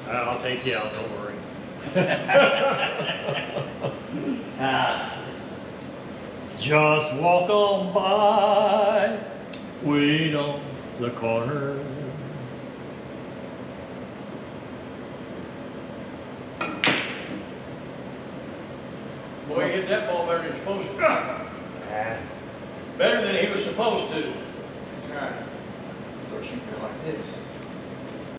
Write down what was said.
I'll take you out, don't worry. Just walk on by, wait on the corner. Boy, he hit that ball better than he was supposed to. Better than he was supposed to. That's right. Start shooting it like this.